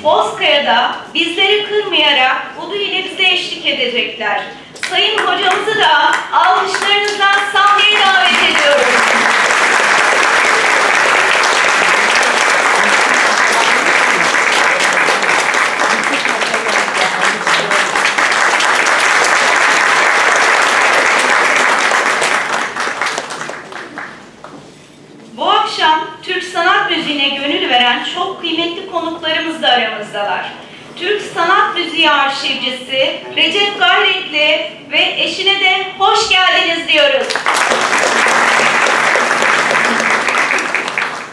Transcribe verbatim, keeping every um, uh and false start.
Bozkaya'da bizleri kırmayarak Udu ile bize eşlik edecekler. Sayın hocamızı da alkışlarınızdan sahneye davet ediyoruz. Bu akşam Türk sanat müziğine gönül veren çok kıymetli konuklarımız da aramızdalar. Türk sanat müziği arşivcisi Recep Gayretli ve eşine de hoş geldiniz diyoruz.